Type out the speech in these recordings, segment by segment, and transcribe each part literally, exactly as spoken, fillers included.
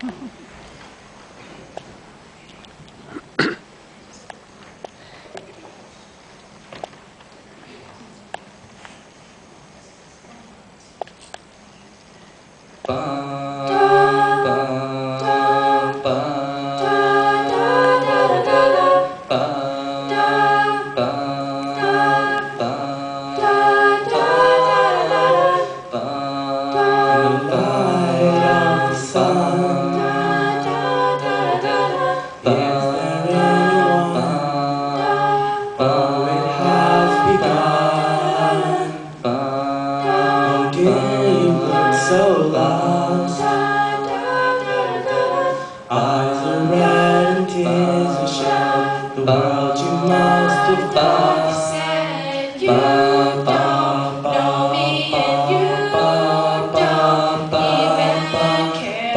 So lost, eyes are red and tears are shed. The world you must have thought. You said you don't know me and you don't even care.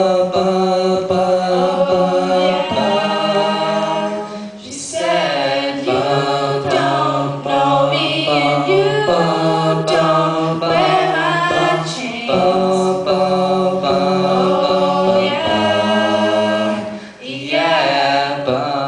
Oh yeah, she said you don't know me and you don't wear my chains. Oh, oh, yeah, yeah.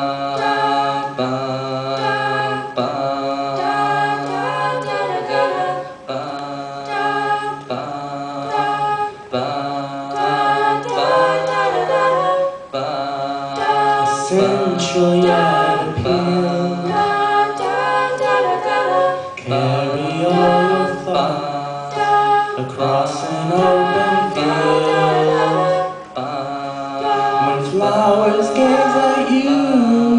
Essential yet appeal. Carry all your thoughts across an open field. When flowers gaze at you,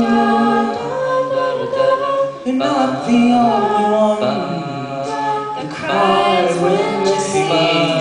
they're not the only ones that cry when they see.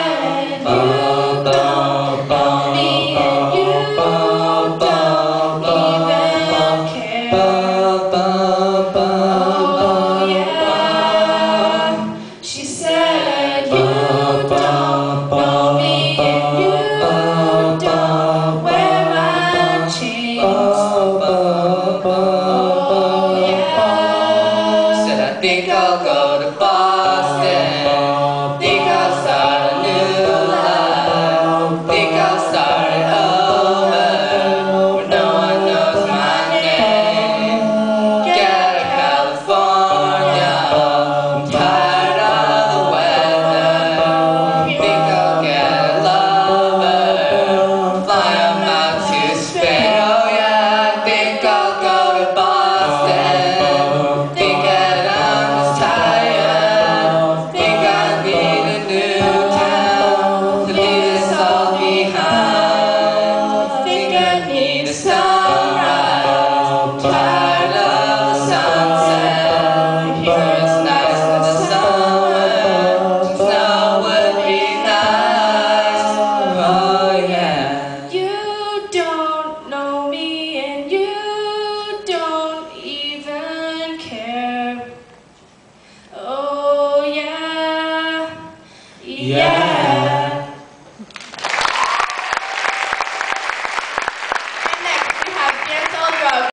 Think I'll go to Boston. Think I'll start a new life. Think I'll start it over where no one knows my name. Get out of California. I'm tired of the weather. Think I'll get a lover. Fly on out to Spain. Oh yeah, I think I'll go to Boston. Think I yeah.